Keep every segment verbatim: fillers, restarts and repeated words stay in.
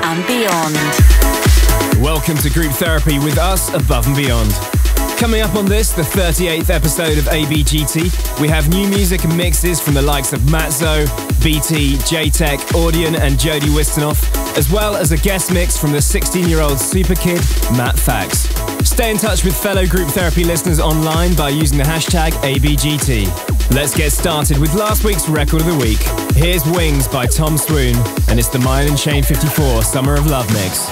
and Beyond. Welcome to Group Therapy with us, Above and Beyond. Coming up on this, the thirty-eighth episode of A B G T, we have new music and mixes from the likes of Matzo, B T, J-Tech, Audion and Jody Wisternoff, as well as a guest mix from the sixteen-year-old super kid, Matt Fax. Stay in touch with fellow Group Therapy listeners online by using the hashtag A B G T. Let's get started with last week's record of the week. Here's Wings by Tom Swoon, and it's the Mine and Shane fifty-four Summer of Love mix.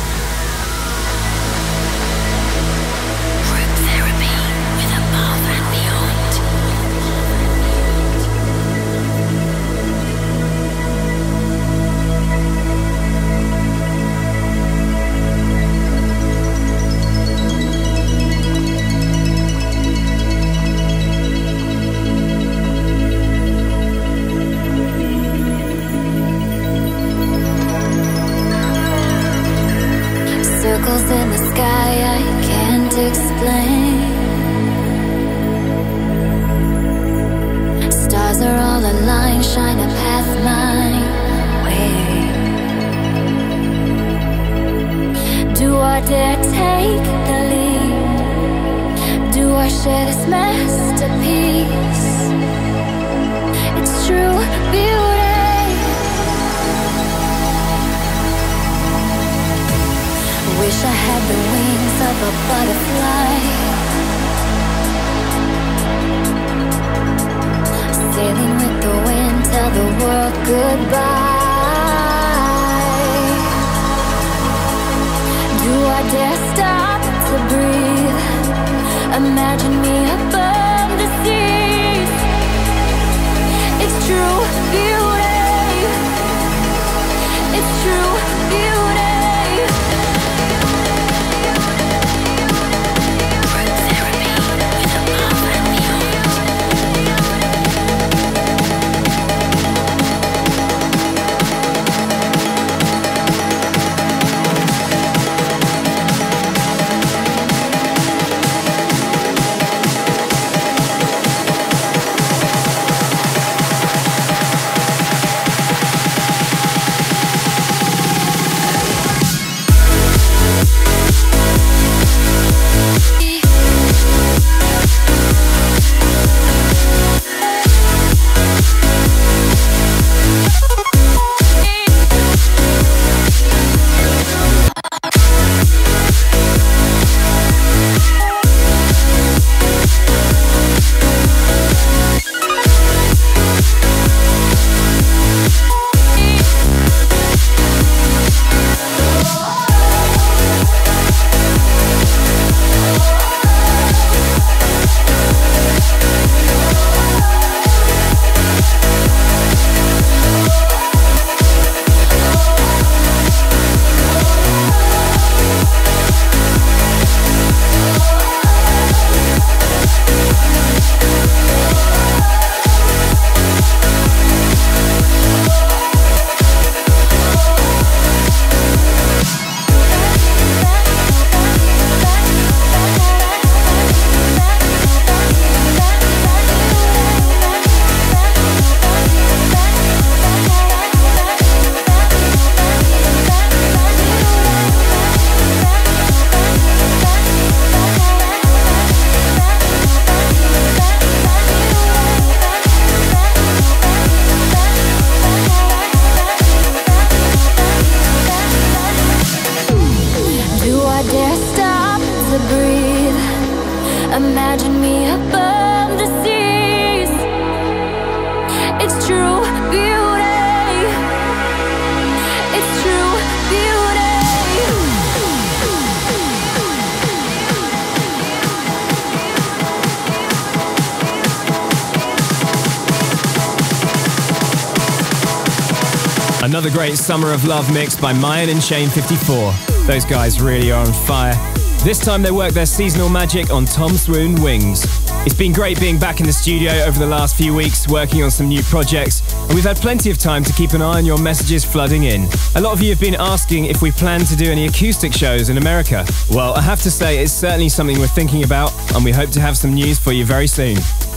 Another great Summer of Love mix by Mayan and Shane fifty-four. Those guys really are on fire. This time they work their seasonal magic on Tom Swoon Wings. It's been great being back in the studio over the last few weeks, working on some new projects, and we've had plenty of time to keep an eye on your messages flooding in. A lot of you have been asking if we plan to do any acoustic shows in America. Well, I have to say it's certainly something we're thinking about, and we hope to have some news for you very soon.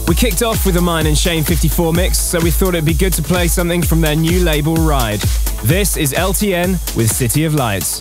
We kicked off with a Mine and Shane fifty-four mix, so we thought it'd be good to play something from their new label Ride. This is L T N with City of Lights.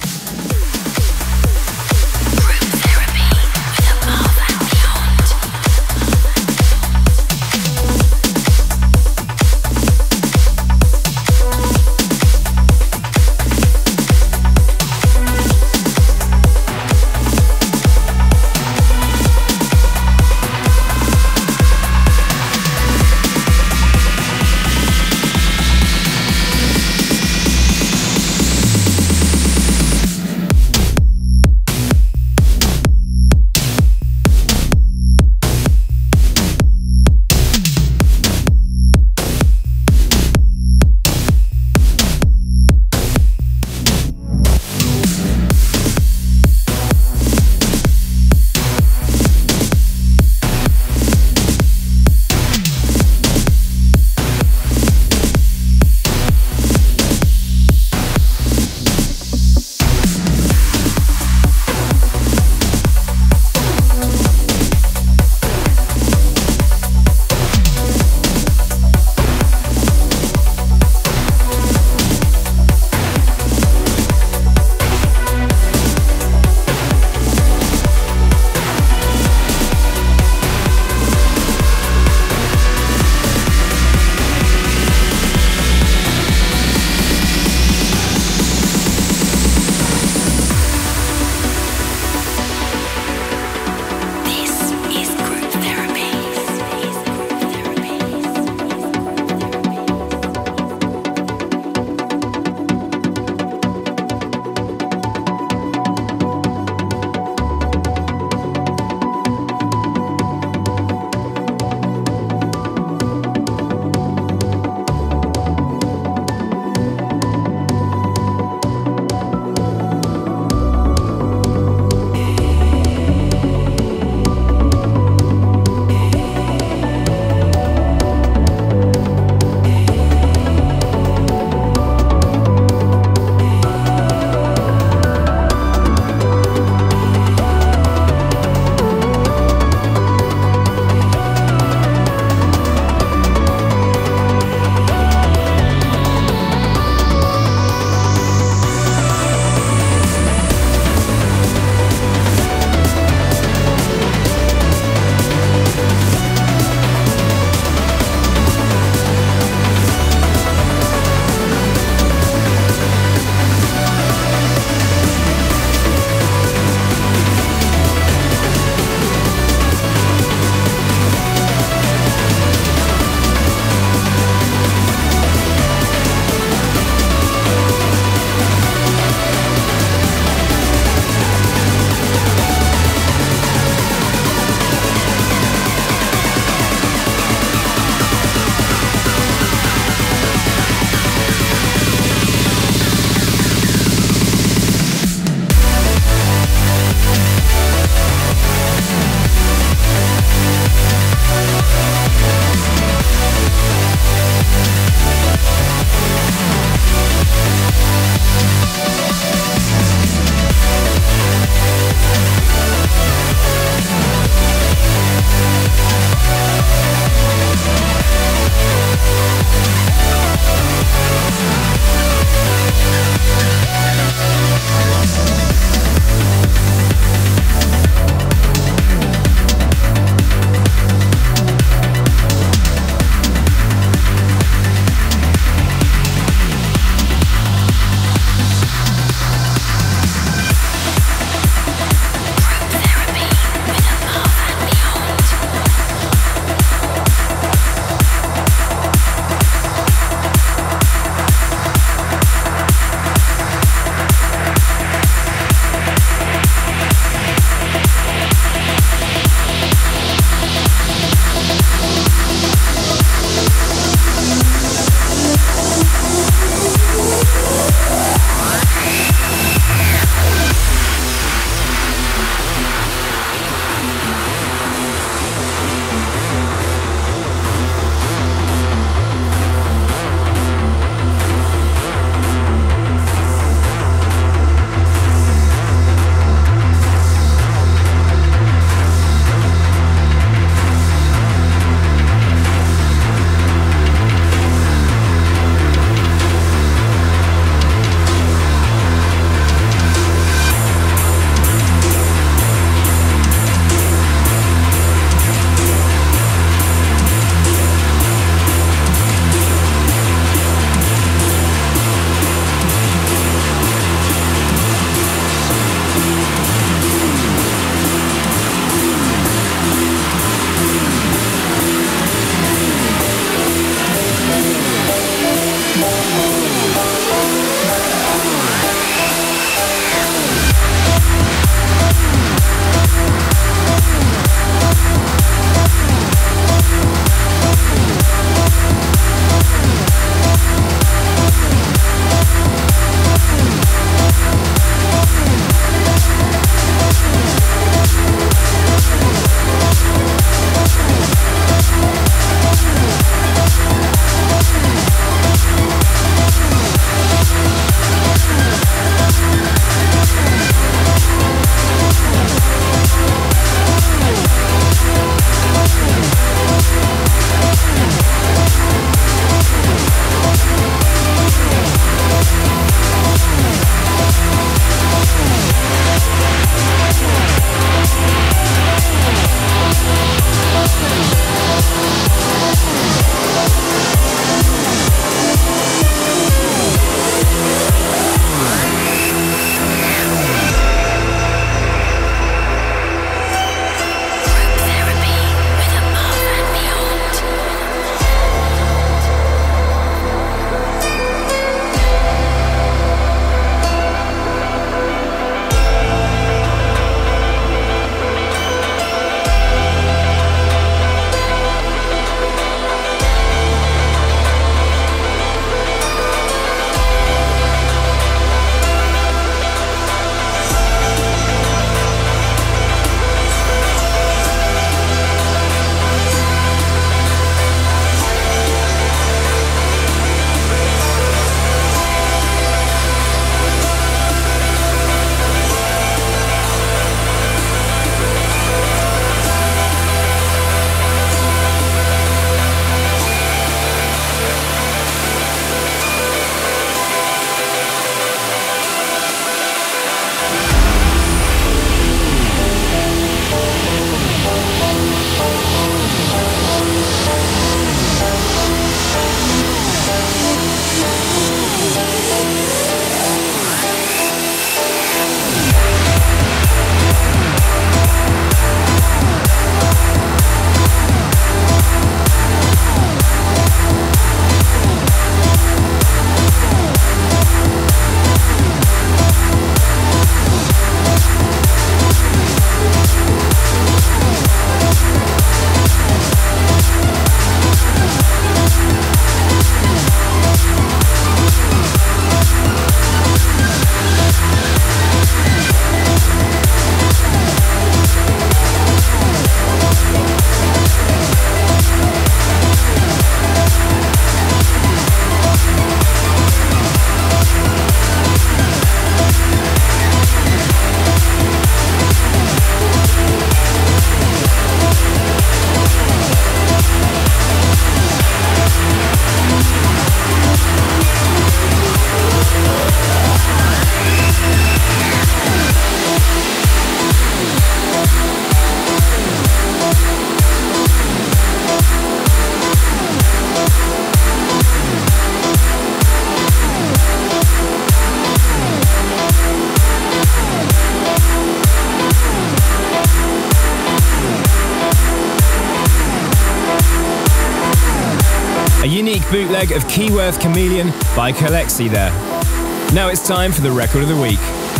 bootleg of Keyworth Chameleon by Kalexi there. Now it's time for the record of the week.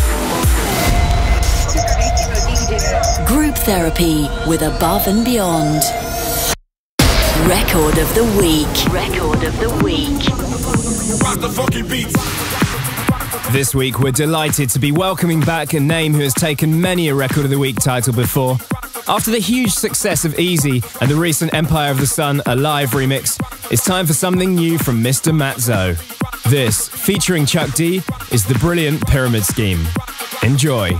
Group Therapy with Above and Beyond. Record of the week. Record of the week. Rock the funky beats. This week we're delighted to be welcoming back a name who has taken many a Record of the Week title before. After the huge success of Easy and the recent Empire of the Sun Alive remix, it's time for something new from Mister Mat Zo. This, featuring Chuck D, is the brilliant Pyramid Scheme. Enjoy.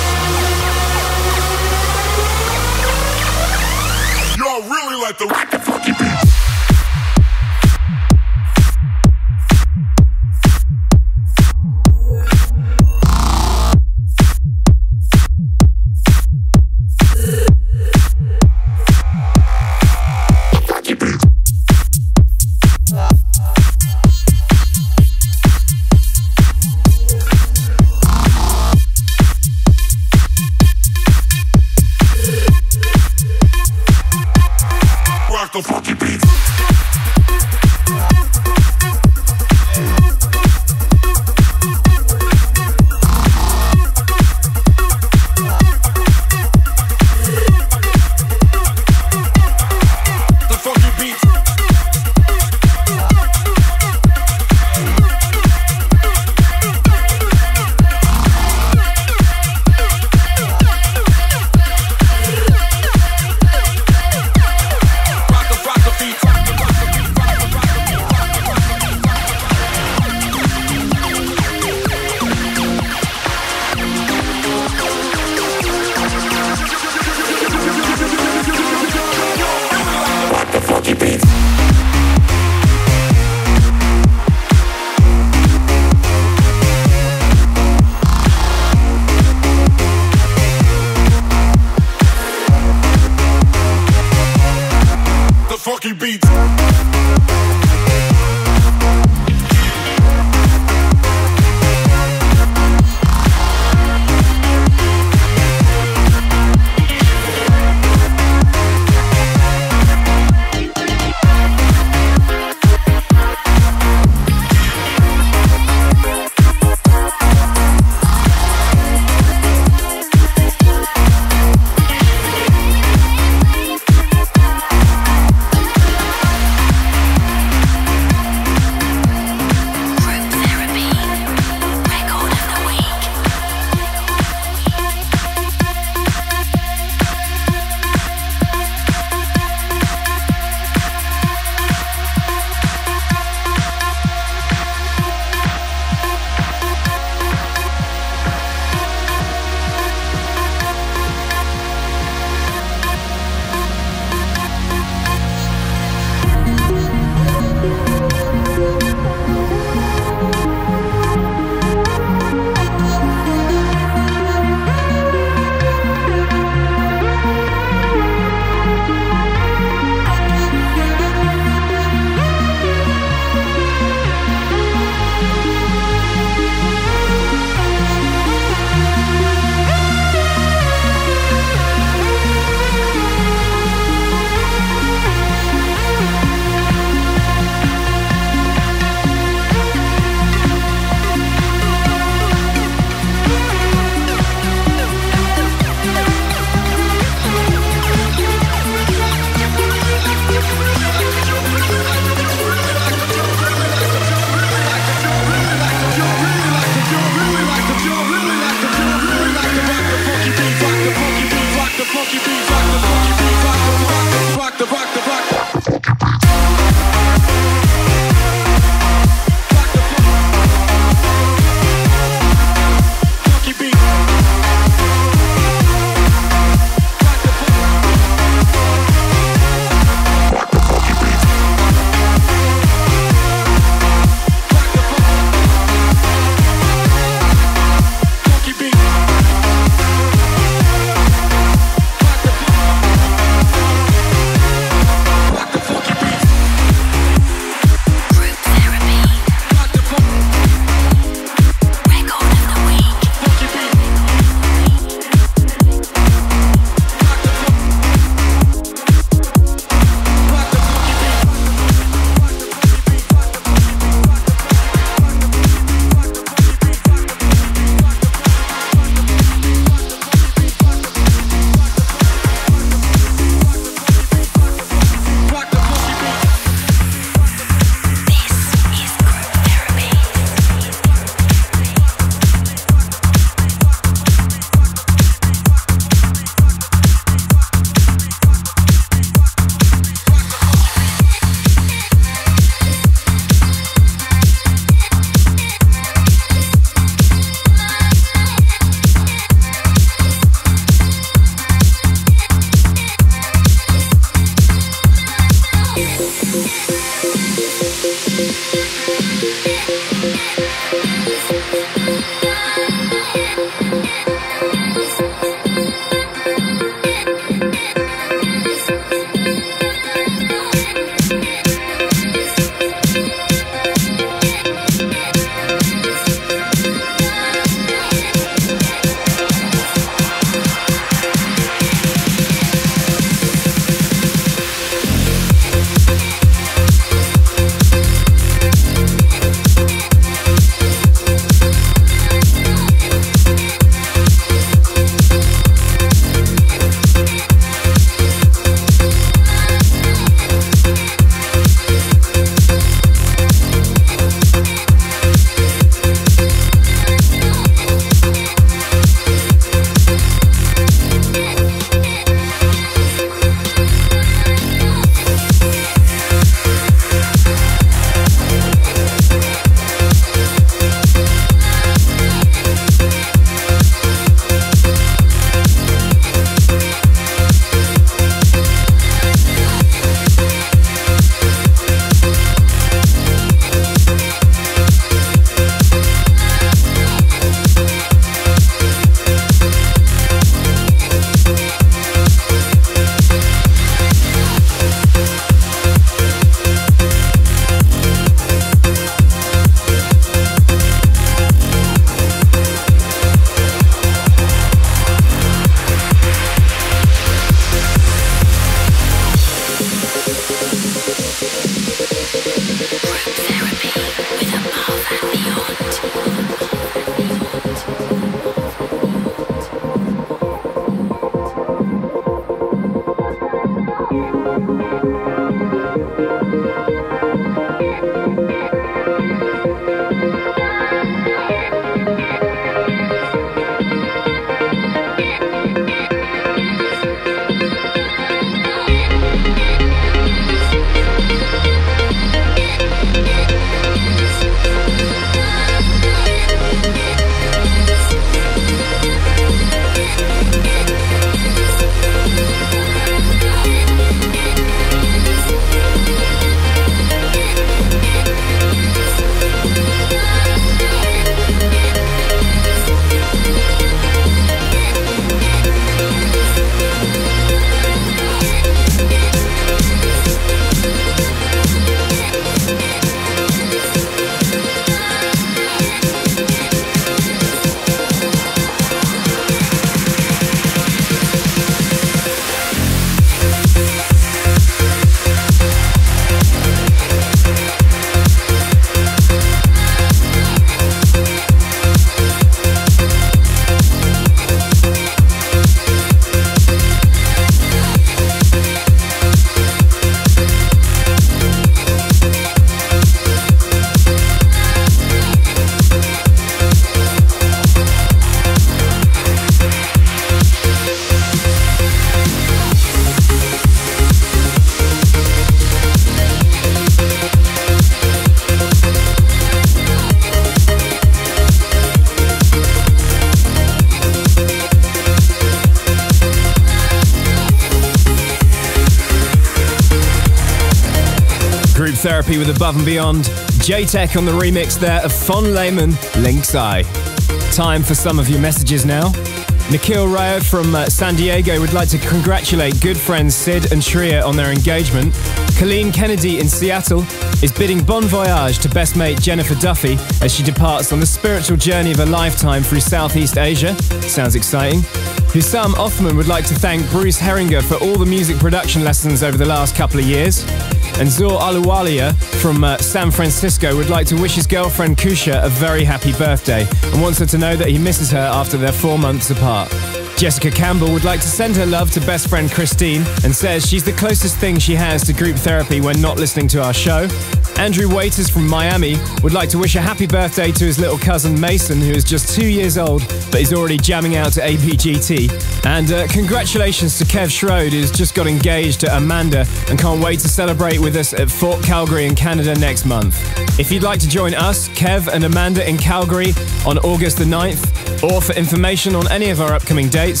Group Therapy with Above and Beyond. J-Tech on the remix there of Von Lehman, Lynx Eye. Time for some of your messages now. Nikhil Raya from uh, San Diego would like to congratulate good friends Sid and Shreya on their engagement. Colleen Kennedy in Seattle is bidding bon voyage to best mate Jennifer Duffy as she departs on the spiritual journey of a lifetime through Southeast Asia. Sounds exciting. Hussam Othman would like to thank Bruce Heringer for all the music production lessons over the last couple of years. And Zor Aluwalia from uh, San Francisco would like to wish his girlfriend Kusha a very happy birthday and wants her to know that he misses her after they're four months apart. Jessica Campbell would like to send her love to best friend Christine and says she's the closest thing she has to Group Therapy when not listening to our show. Andrew Waiters from Miami would like to wish a happy birthday to his little cousin Mason, who is just two years old but is already jamming out to A B G T. And uh, congratulations to Kev Schroed, who's just got engaged to Amanda and can't wait to celebrate with us at Fort Calgary in Canada next month. If you'd like to join us, Kev and Amanda in Calgary on August the ninth, or for information on any of our upcoming dates,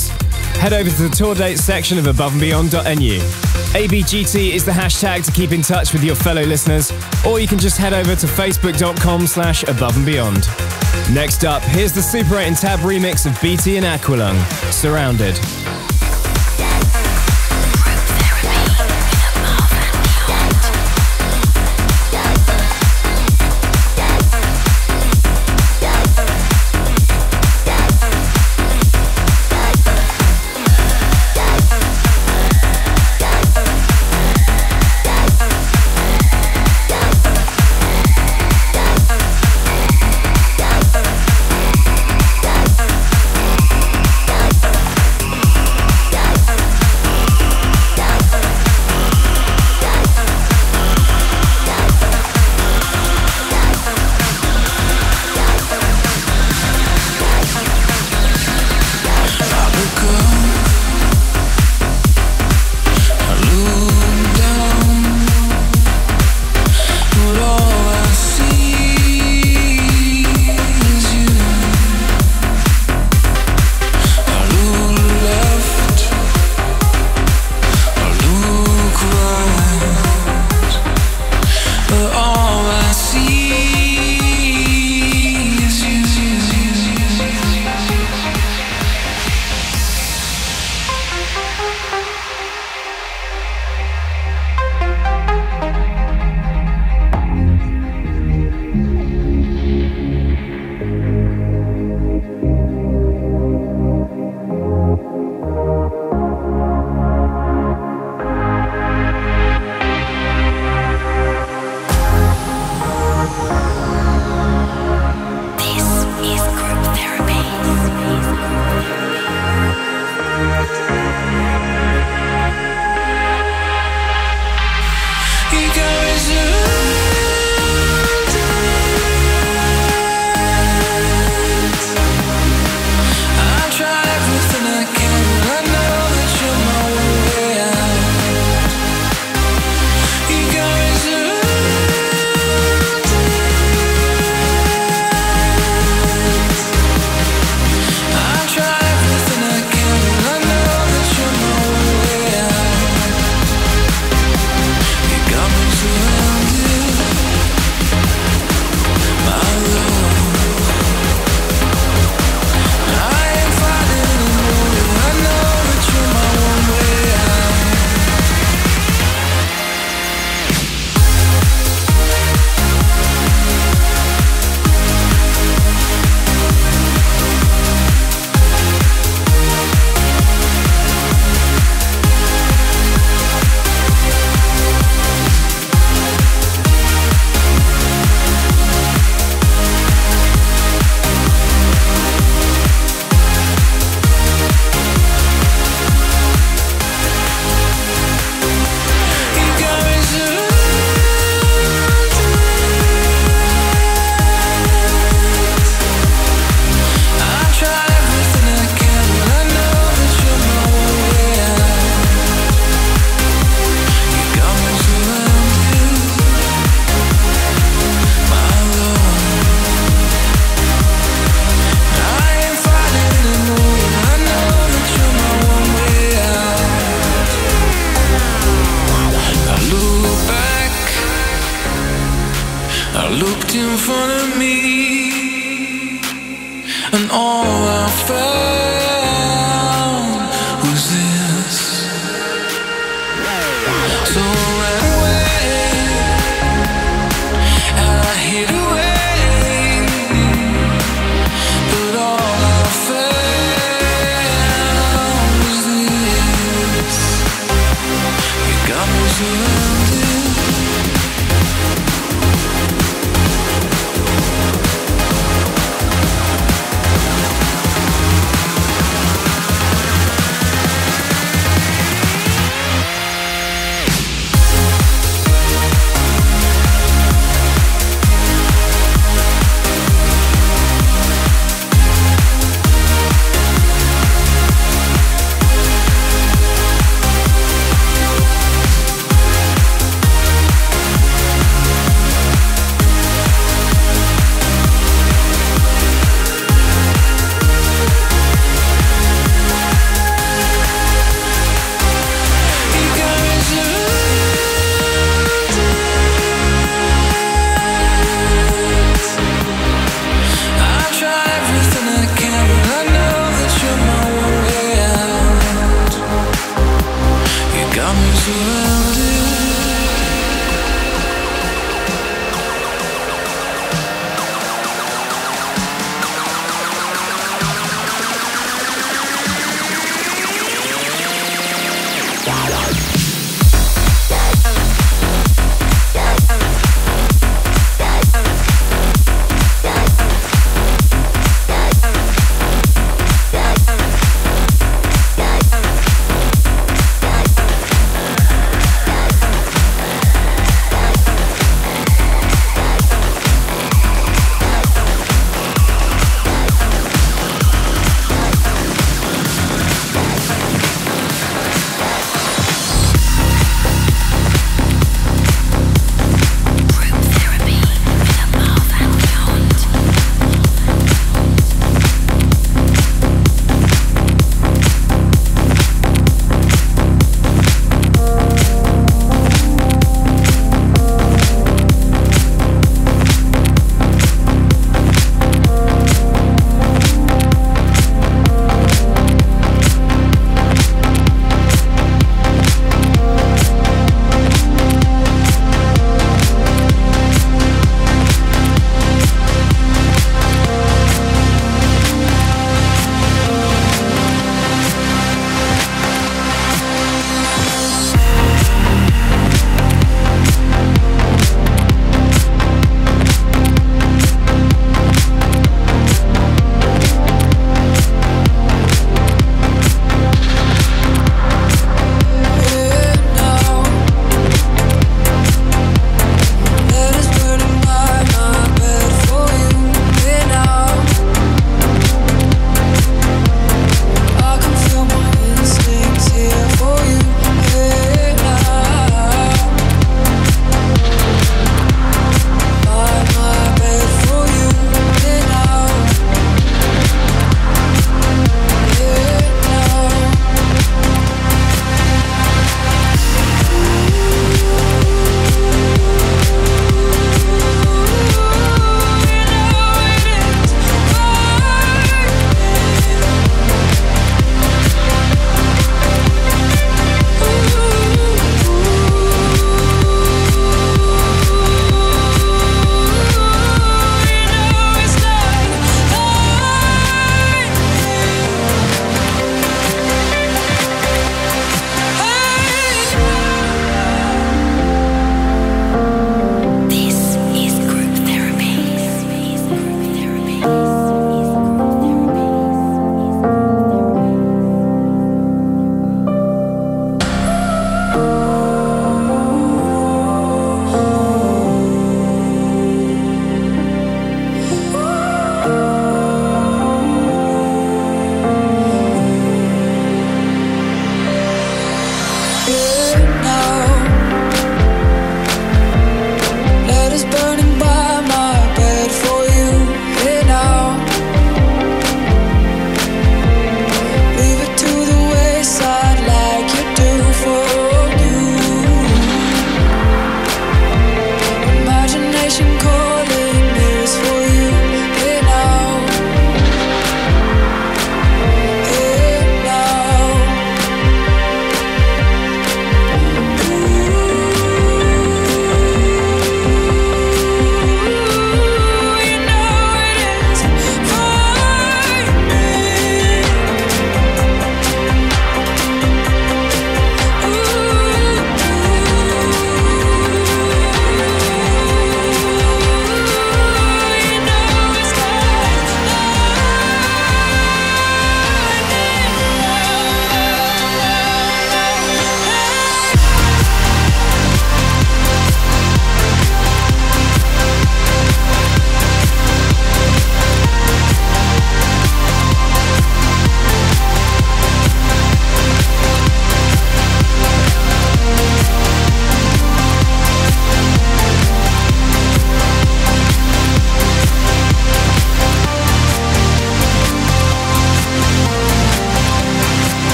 head over to the tour dates section of above and beyond dot n u. A B G T is the hashtag to keep in touch with your fellow listeners, or you can just head over to facebook.com slash above and beyond. Next up, here's the Super eight and Tab remix of B T and Aqualung, Surrounded.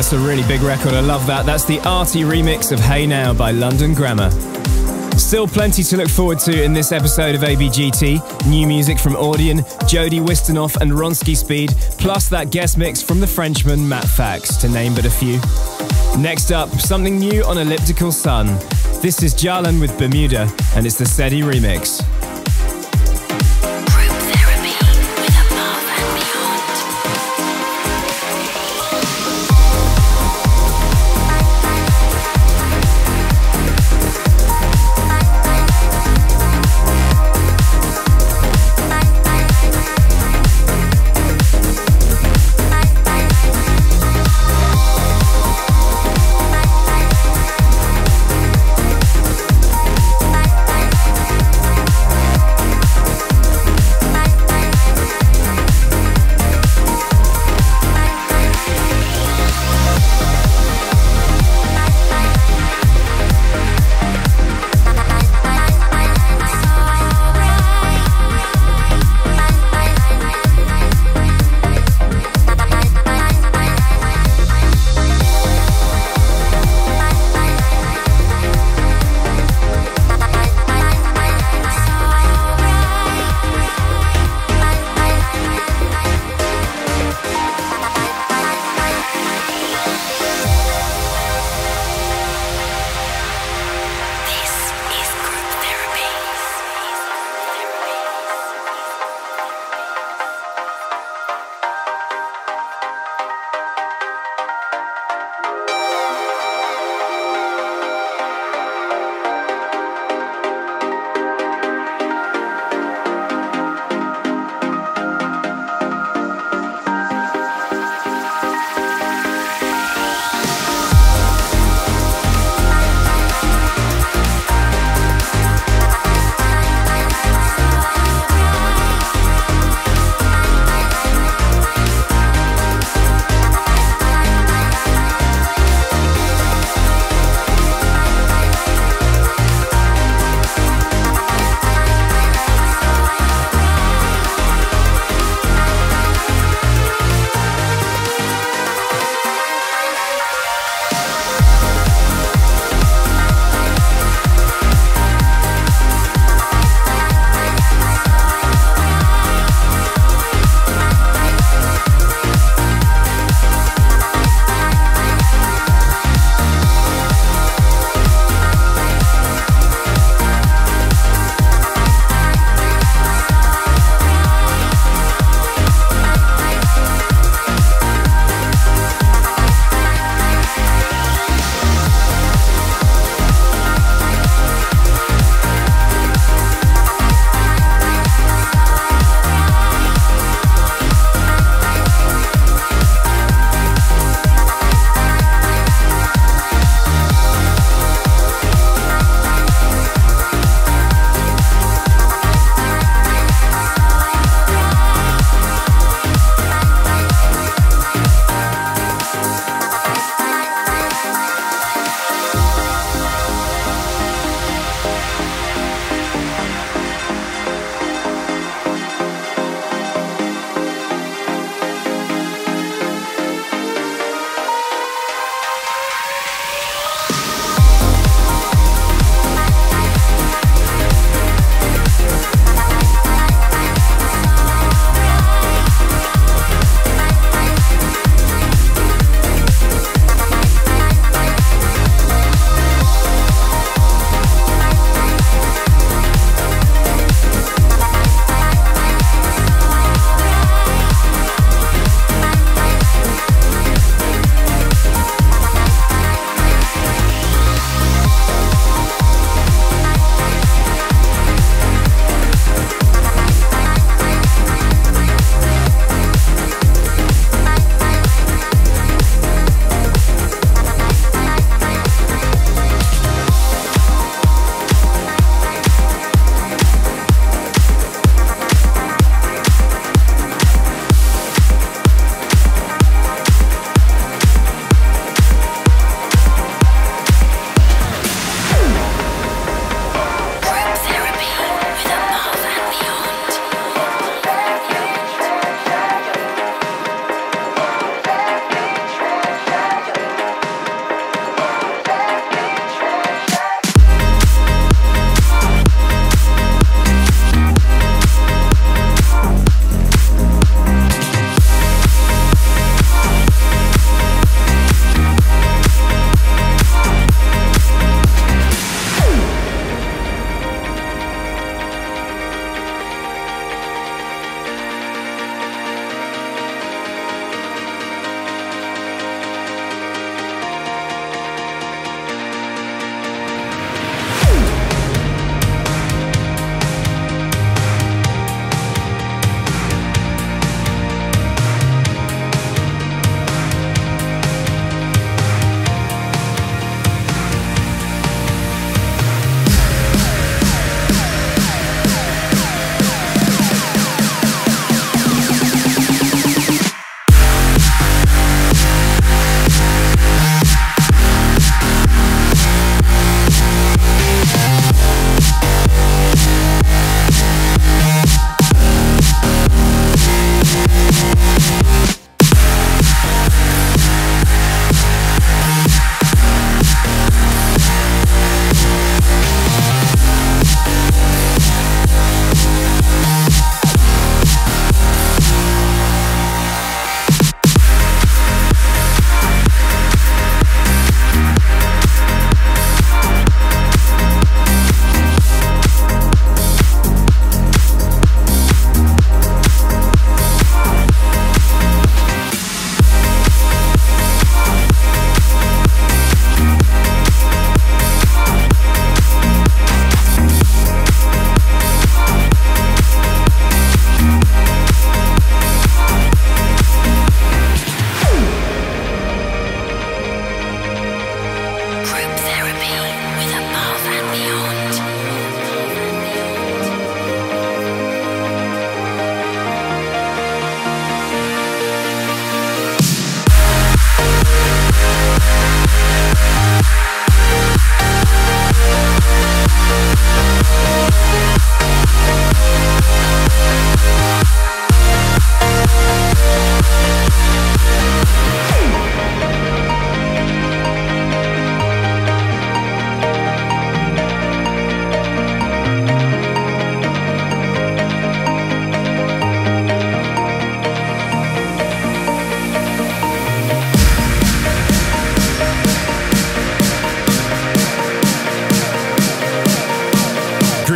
That's a really big record, I love that. That's the Arty remix of Hey Now by London Grammar. Still plenty to look forward to in this episode of A B G T. New music from Audien, Jody Wisternoff and Ronski Speed, plus that guest mix from the Frenchman Matt Fax, to name but a few. Next up, something new on Elliptical Sun. This is Jalan with Bermuda, and it's the Sedi remix.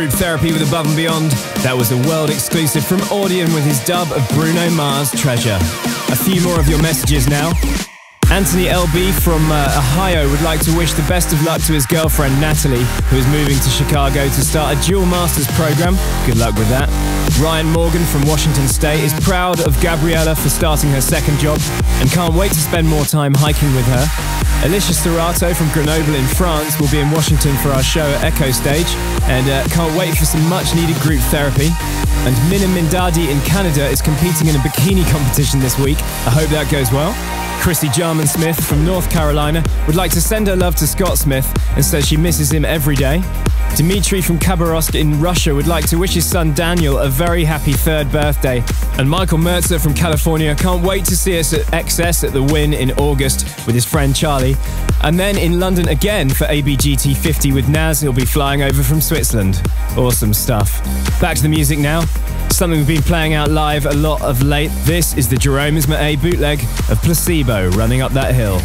Group Therapy with Above and Beyond. That was a world exclusive from Audion with his dub of Bruno Mars' Treasure. A few more of your messages now. Anthony L B from uh, Ohio would like to wish the best of luck to his girlfriend Natalie, who is moving to Chicago to start a dual masters program. Good luck with that. Ryan Morgan from Washington State is proud of Gabriella for starting her second job and can't wait to spend more time hiking with her. Alicia Storato from Grenoble in France will be in Washington for our show at Echo Stage and uh, can't wait for some much needed group therapy. And Mina Mindadi in Canada is competing in a bikini competition this week. I hope that goes well. Chrissy Jarman Smith from North Carolina would like to send her love to Scott Smith and says she misses him every day. Dmitry from Khabarovsk in Russia would like to wish his son Daniel a very happy third birthday. And Michael Mertzer from California can't wait to see us at X S at the Wynn in August with his friend Charlie. And then in London again for A B G T fifty with Naz, he'll be flying over from Switzerland. Awesome stuff. Back to the music now. Something we've been playing out live a lot of late. This is the Jerome Isma-Ae bootleg of Placebo, Running Up That Hill.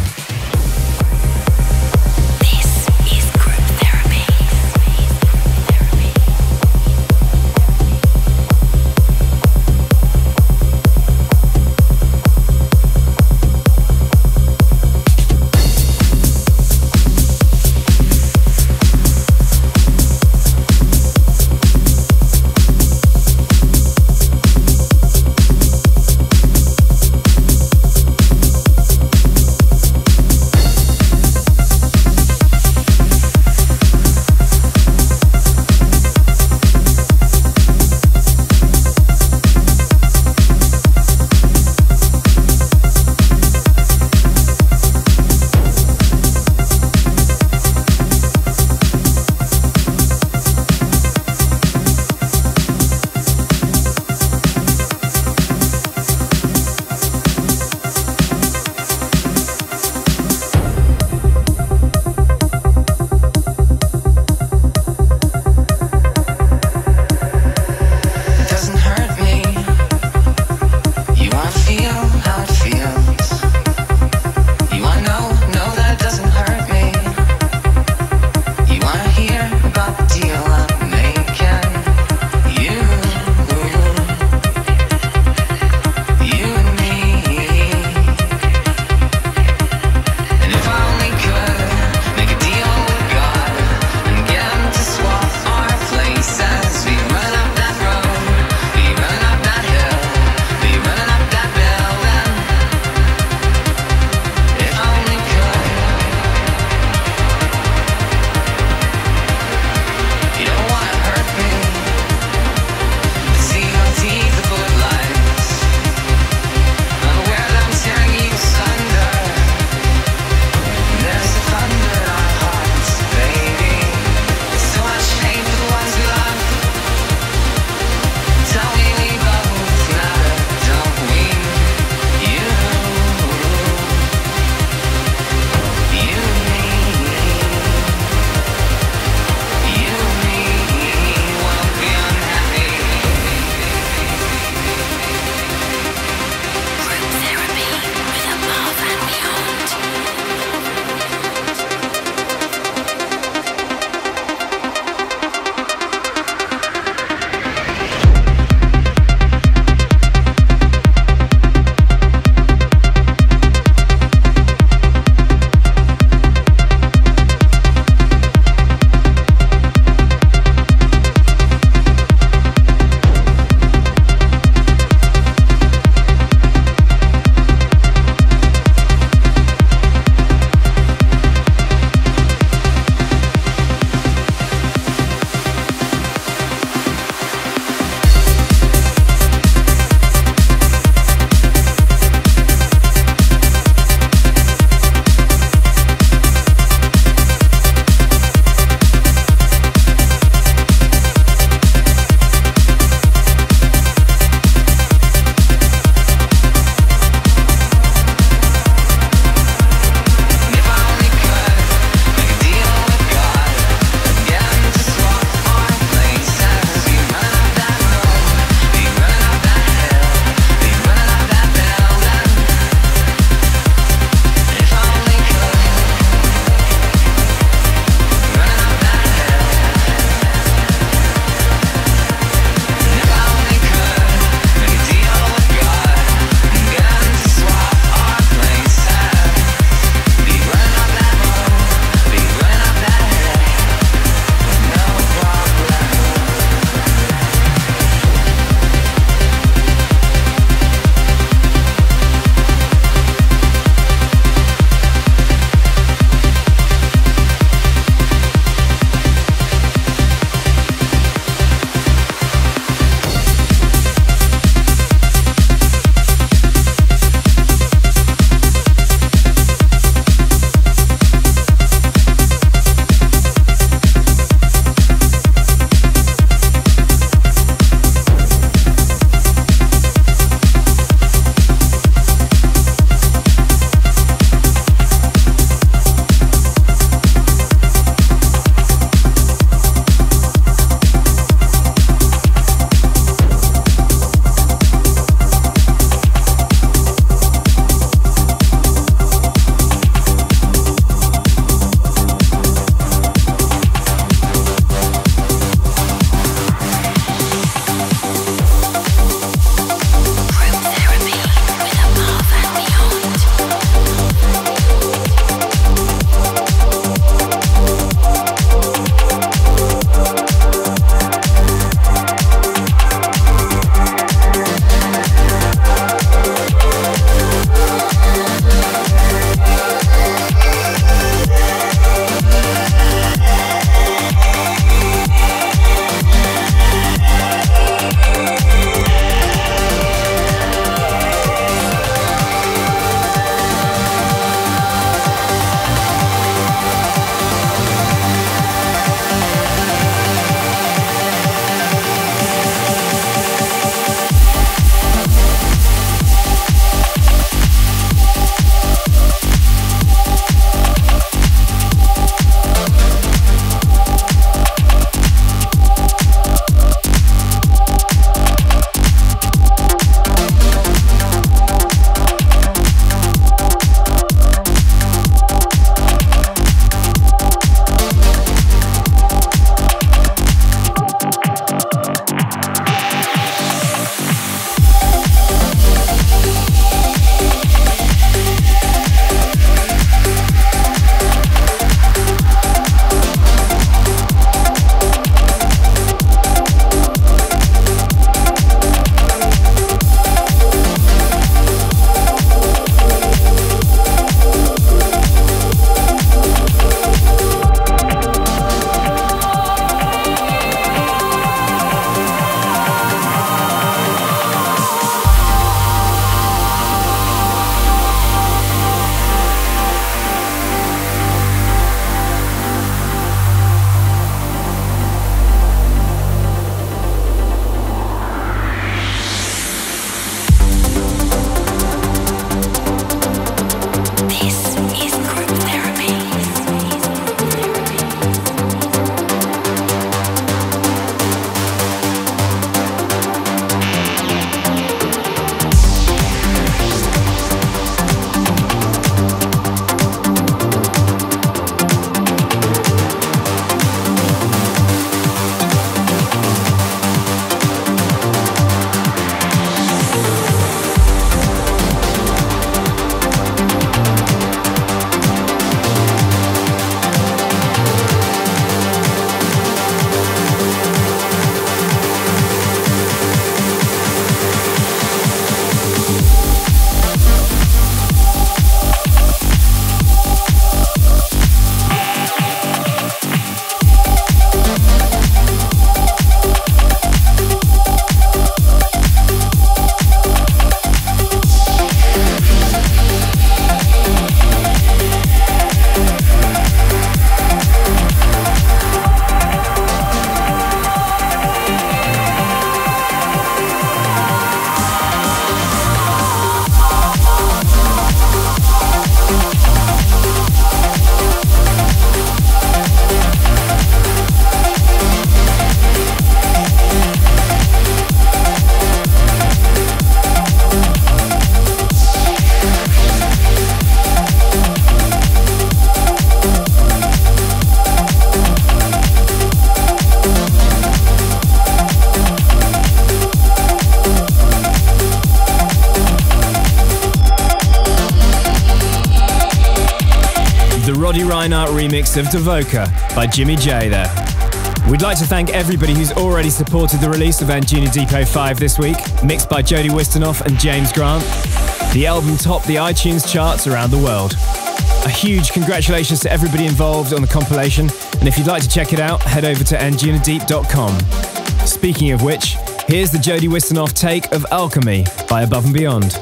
Reinhardt remix of Devoka by Jimmy J there. We'd like to thank everybody who's already supported the release of Anjuna Deep oh five this week, mixed by Jody Wisternoff and James Grant. The album topped the iTunes charts around the world. A huge congratulations to everybody involved on the compilation, and if you'd like to check it out, head over to anjuna deep dot com. Speaking of which, here's the Jody Wisternoff take of Alchemy by Above and Beyond.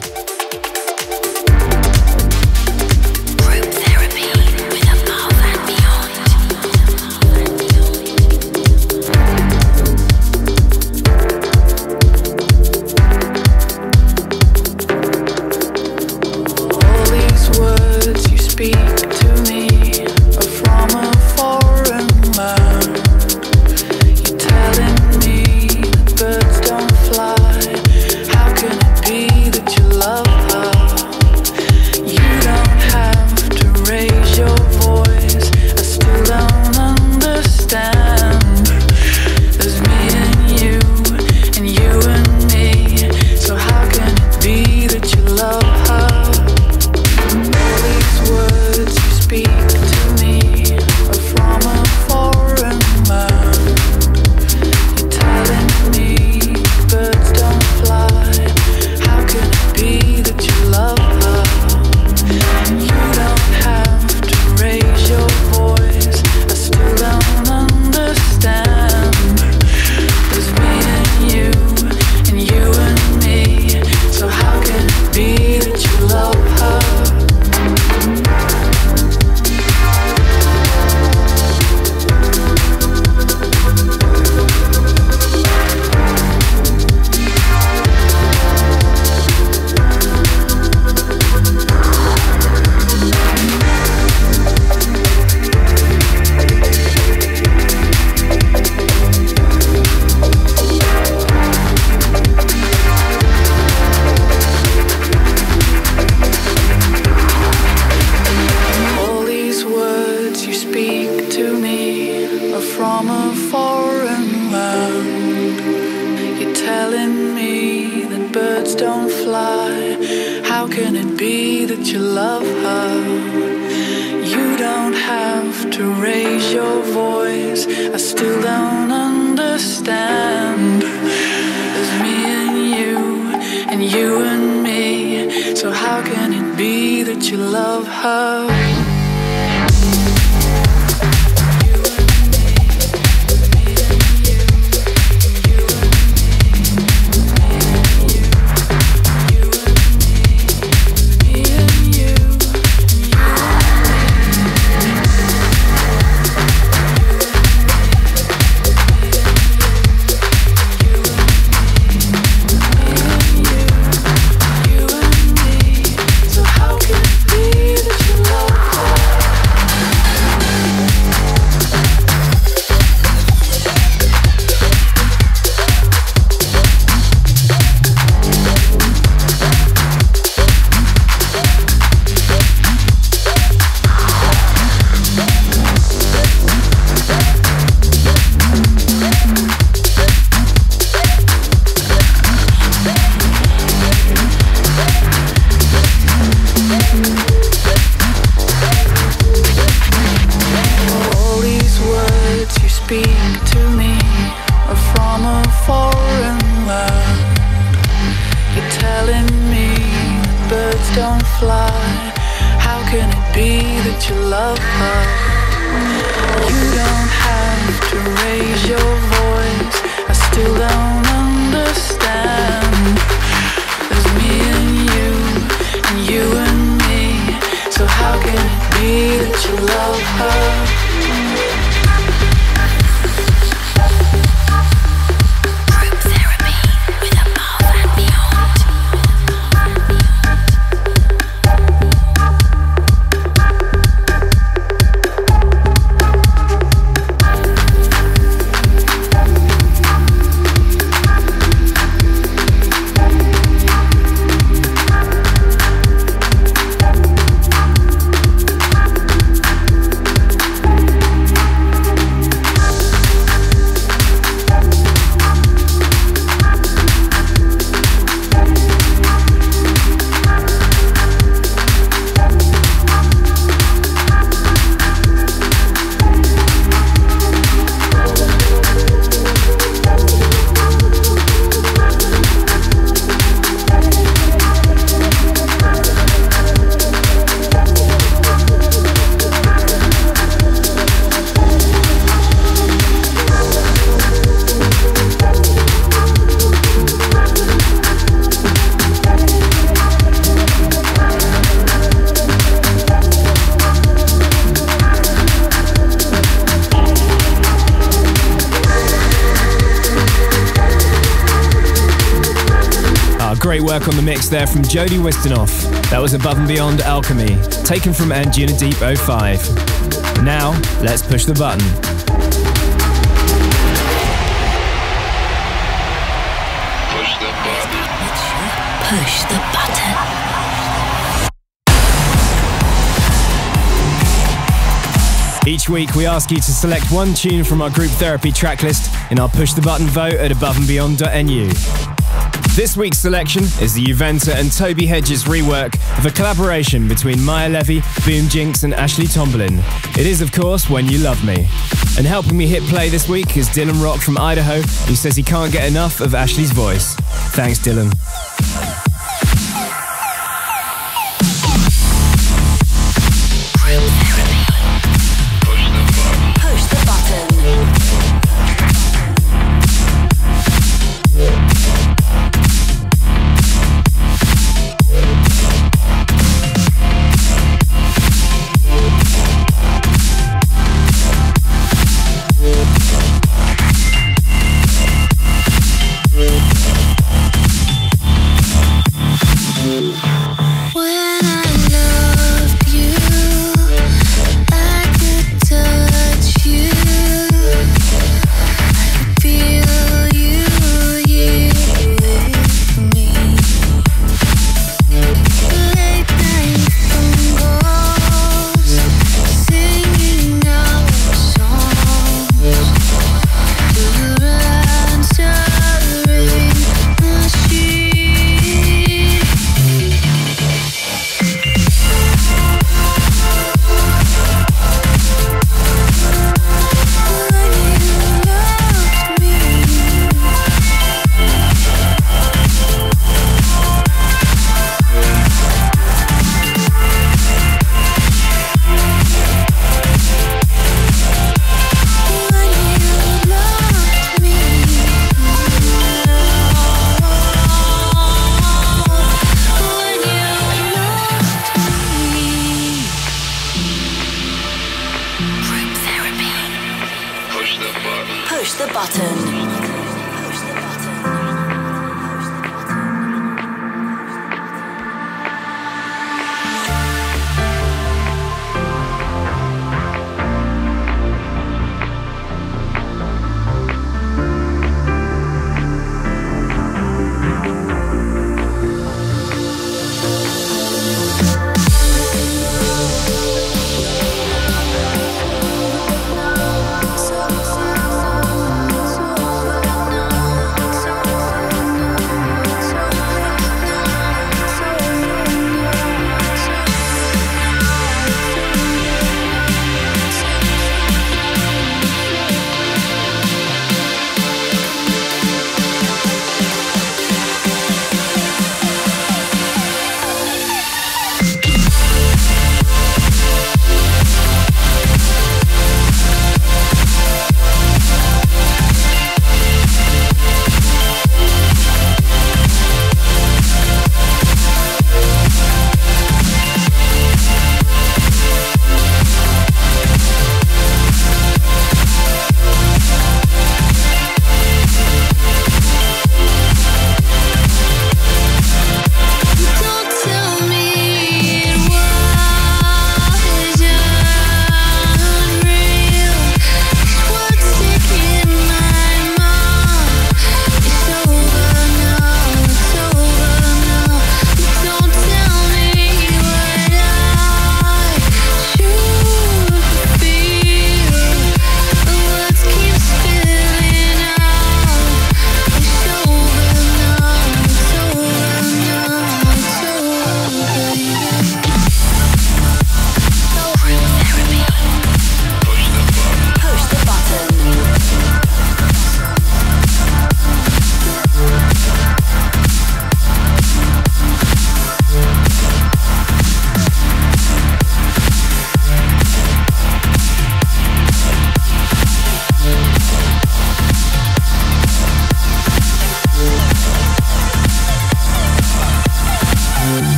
great work on the mix there from Jody Wisternoff. That was Above and Beyond Alchemy, taken from Anjuna Deep oh five. Now, let's push the button. Push the button. Push the button. Each week we ask you to select one tune from our Group Therapy tracklist in our Push the Button vote at above and beyond dot n u. This week's selection is the Juventa and Toby Hedges rework of a collaboration between Maya Levy, Boom Jinx and Ashley Tomberlin. It is, of course, When You Love Me. And helping me hit play this week is Dylan Rock from Idaho, who says he can't get enough of Ashley's voice. Thanks, Dylan.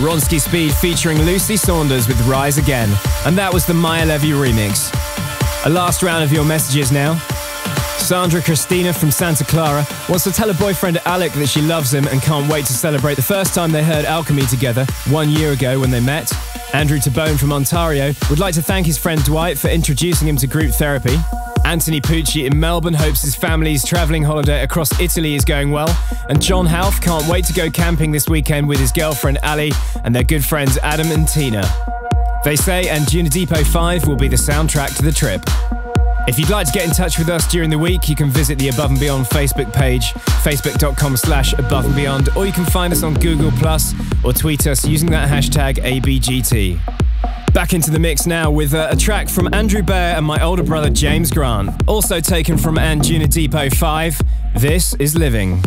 Bronski Speed featuring Lucy Saunders with Rise Again. And that was the Maya Levy remix. A last round of your messages now. Sandra Christina from Santa Clara wants to tell her boyfriend Alec that she loves him and can't wait to celebrate the first time they heard Alchemy together one year ago when they met. Andrew Tabone from Ontario would like to thank his friend Dwight for introducing him to group therapy. Anthony Pucci in Melbourne hopes his family's travelling holiday across Italy is going well. And John Half can't wait to go camping this weekend with his girlfriend Ali and their good friends Adam and Tina. They say Anjuna five will be the soundtrack to the trip. If you'd like to get in touch with us during the week, you can visit the Above and Beyond Facebook page, facebook.com slash Above and Beyond, or you can find us on Google Plus or tweet us using that hashtag A B G T. Back into the mix now with uh, a track from Andrew Bayer and my older brother James Grant, also taken from Anjuna Deepo five. This is Living.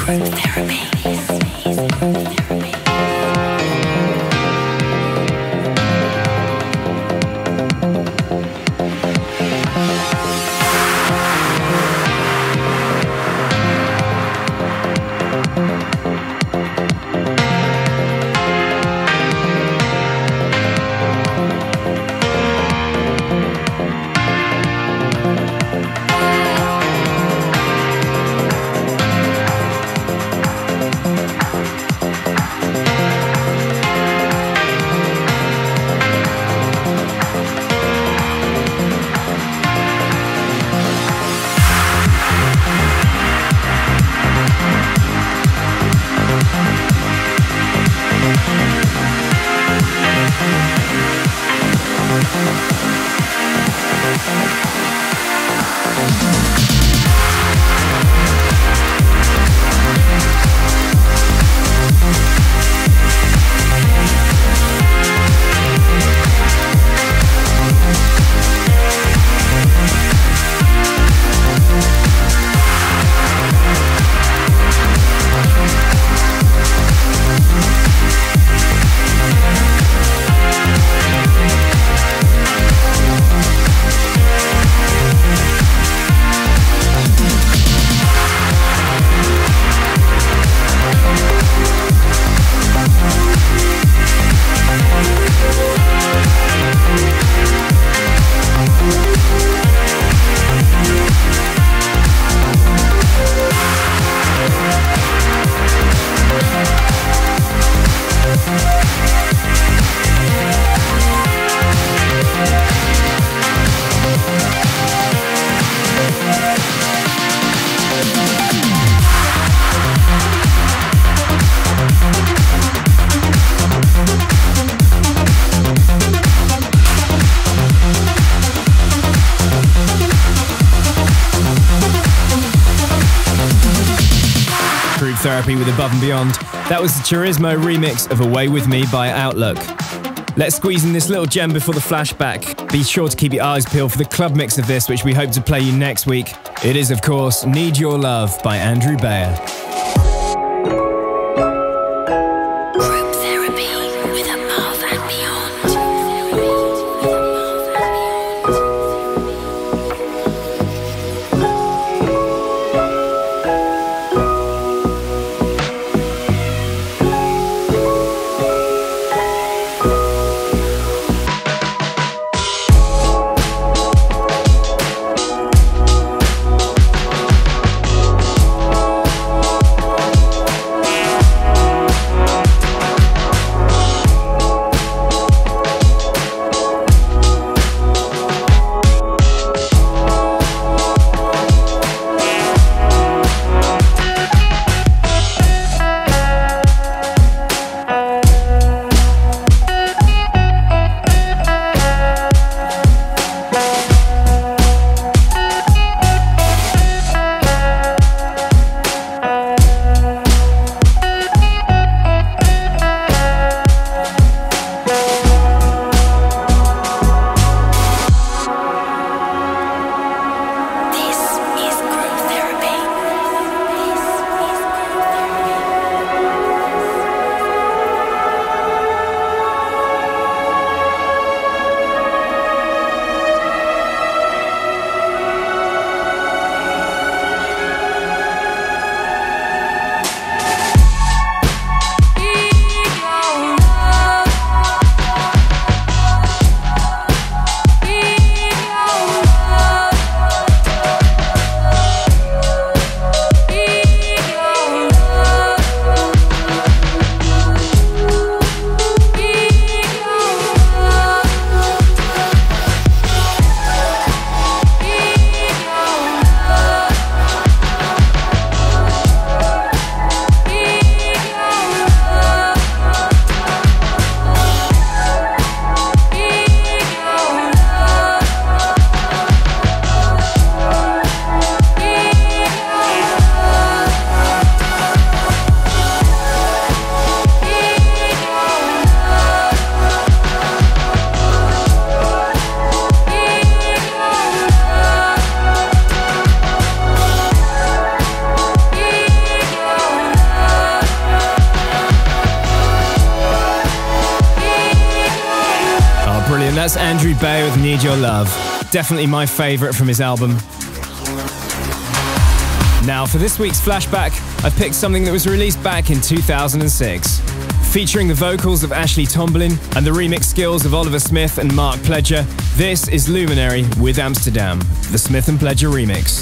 Therapy with Above and Beyond. That was the Turismo remix of Away With Me by Outlook. Let's squeeze in this little gem before the flashback. Be sure to keep your eyes peeled for the club mix of this, which we hope to play you next week. It is, of course, Need Your Love by Andrew Bayer. Group Therapy with Above and Beyond. That's Andrew Bayer with Need Your Love. Definitely my favourite from his album. Now for this week's flashback, I've picked something that was released back in two thousand six. Featuring the vocals of Ashley Tomlin and the remix skills of Oliver Smith and Mark Pledger, this is Luminary with Amsterdam, the Smith and Pledger remix.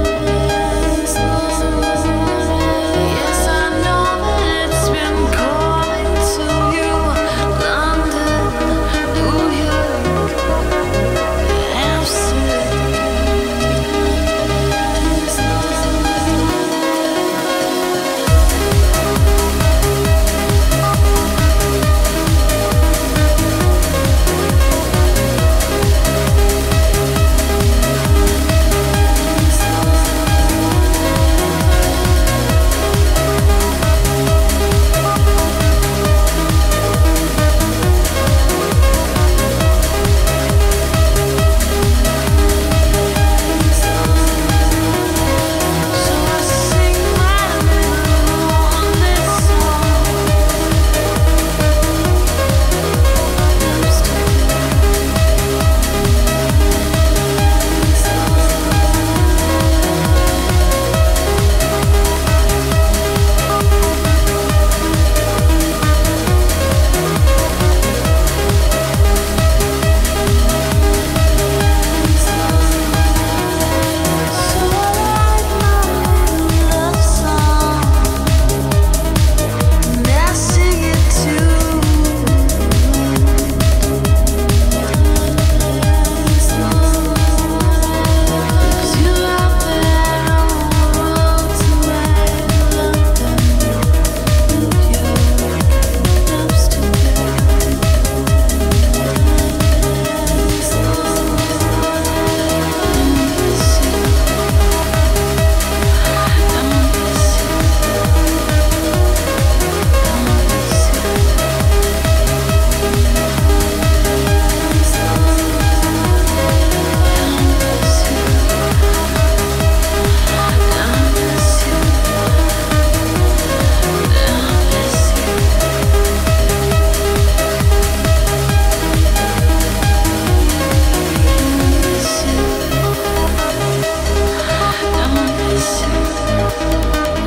Yes, I know that it's been cold.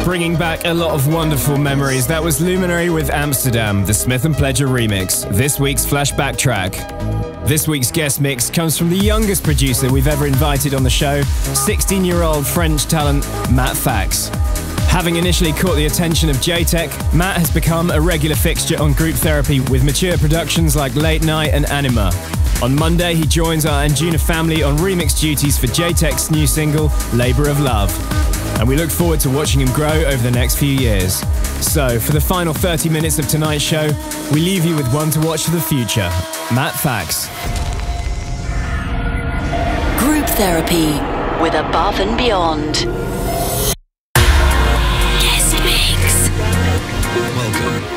Bringing back a lot of wonderful memories. That was Luminary with Amsterdam, the Smith and Pledger remix, this week's flashback track. This week's guest mix comes from the youngest producer we've ever invited on the show, sixteen-year-old French talent Matt Fax. Having initially caught the attention of J-Tech, Matt has become a regular fixture on Group Therapy with mature productions like Late Night and Anima. On Monday, he joins our Anjuna family on remix duties for J-Tech's new single, Labour of Love. And we look forward to watching him grow over the next few years. So, for the final thirty minutes of tonight's show, we leave you with one to watch for the future, Matt Fax. Group Therapy with Above and Beyond. Guest mix. Welcome.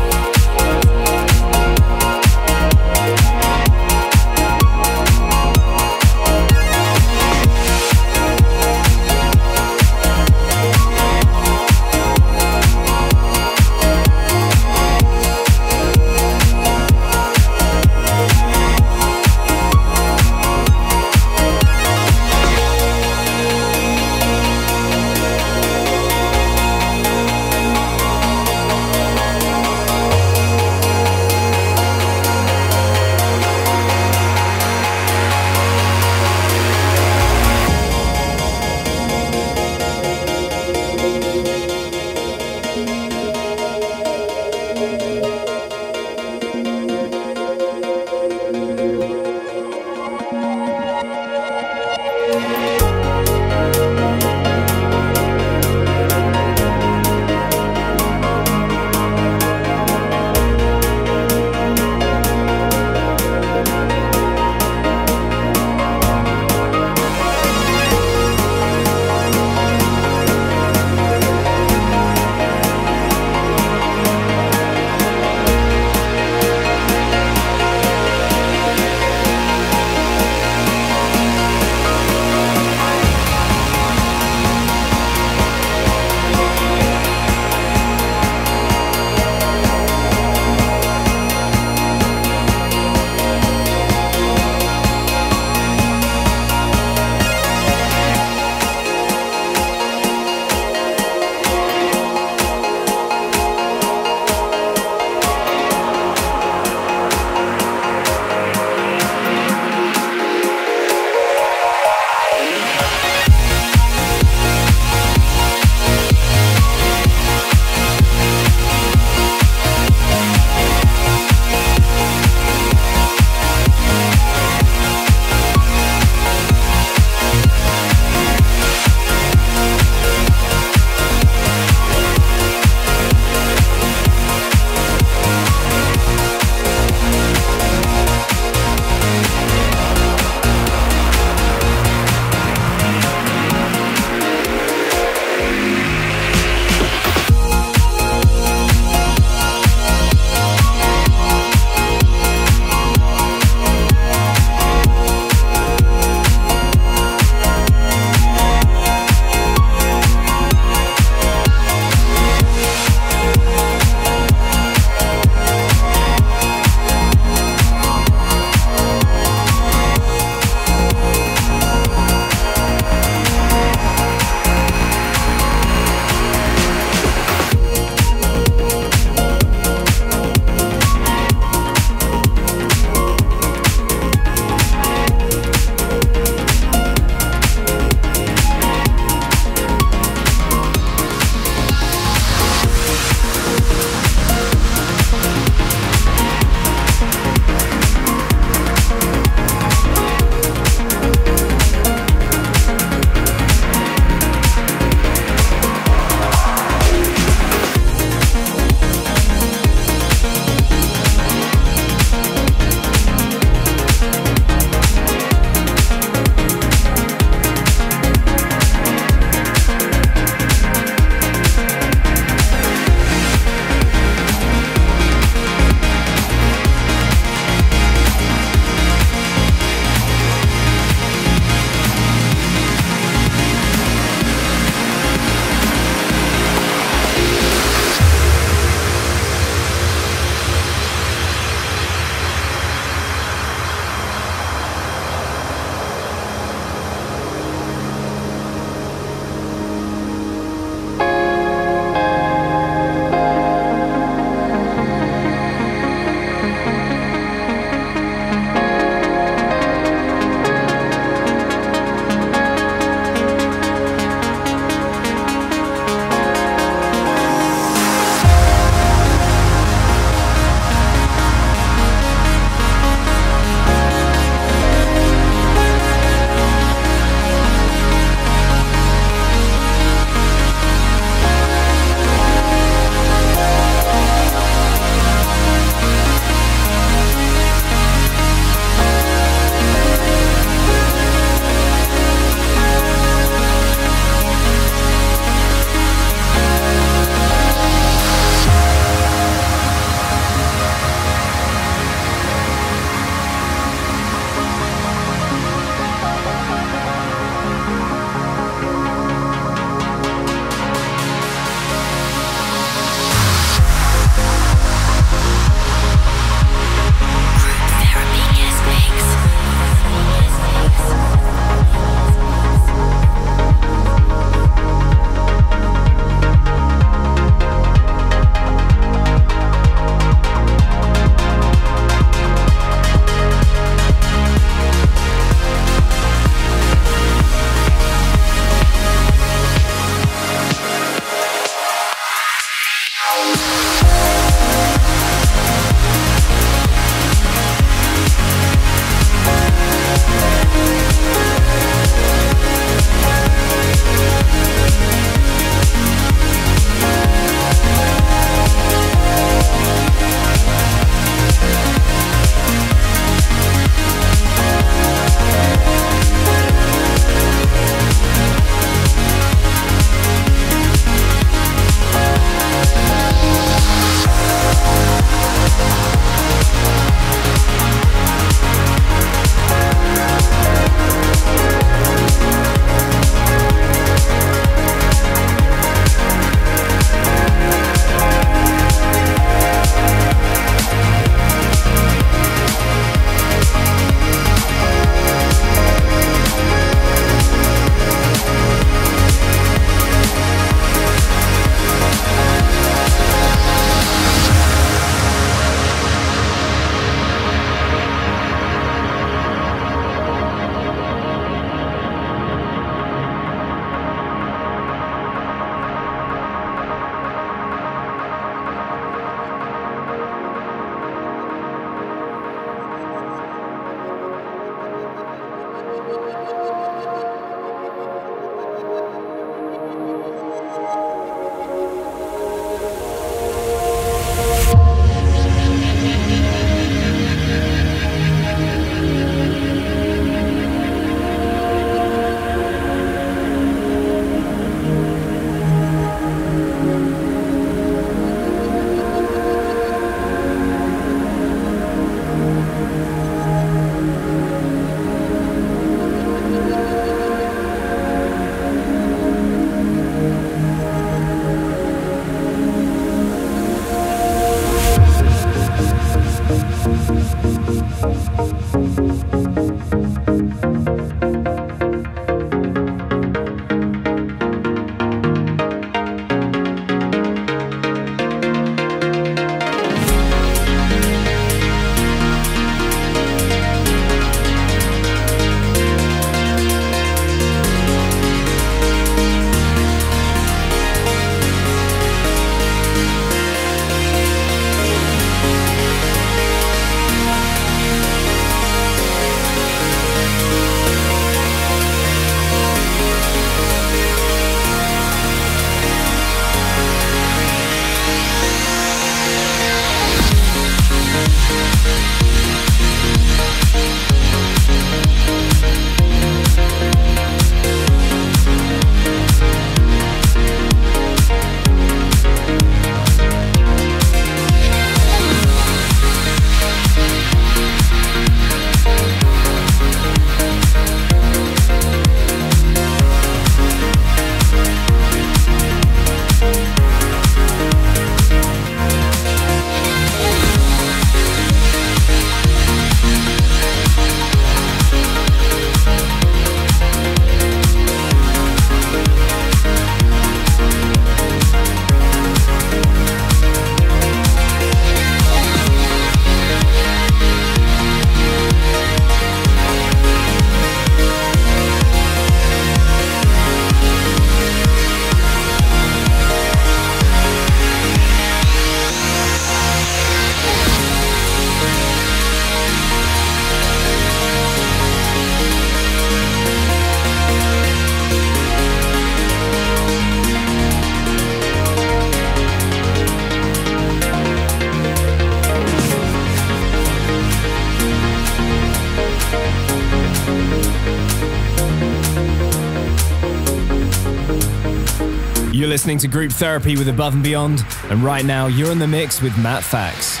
You're listening to Group Therapy with Above and Beyond, and right now you're in the mix with Matt Fax.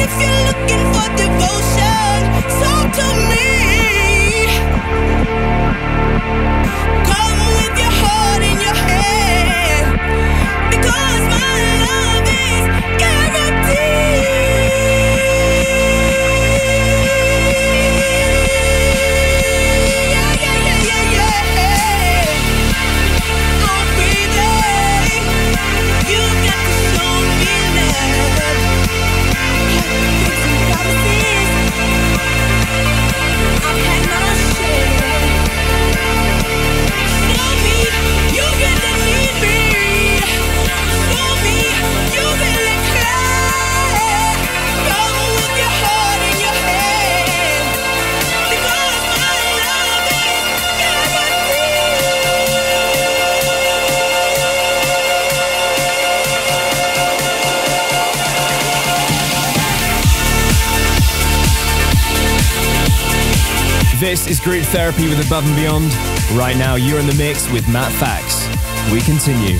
This is Group Therapy with Above and Beyond. Right now, you're in the mix with Matt Fax. We continue.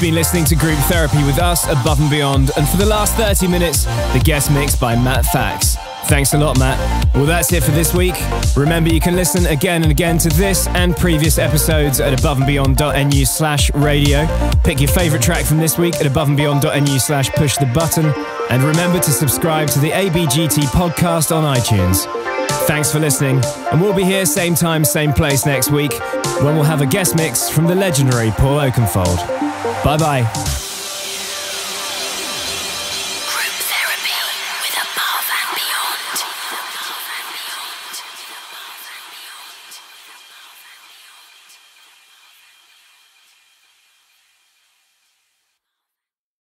been listening to Group Therapy with us, Above and Beyond, and for the last thirty minutes, the guest mix by Matt Fax. Thanks a lot, Matt. Well, that's it for this week. Remember, you can listen again and again to this and previous episodes at aboveandbeyond.nu slash radio. Pick your favourite track from this week at aboveandbeyond.nu slash push the button. And remember to subscribe to the A B G T podcast on iTunes. Thanks for listening, and we'll be here same time, same place next week when we'll have a guest mix from the legendary Paul Oakenfold. Bye-bye.